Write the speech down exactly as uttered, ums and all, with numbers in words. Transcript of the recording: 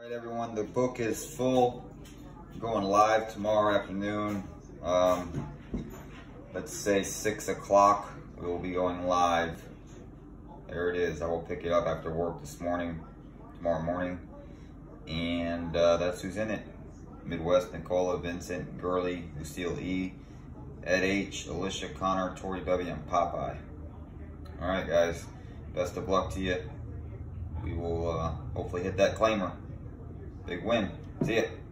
All right, everyone, the book is full. I'm going live tomorrow afternoon. Um, let's say six o'clock. We will be going live. There it is. I will pick it up after work this morning, tomorrow morning. And uh, that's who's in it. Midwest, Nicola, Vincent, Gurley, Lucille E, Ed H, Alicia, Connor, Tori W, and Popeye. All right, guys. Best of luck to you. We will uh, hopefully hit that claimer. Big win. See ya.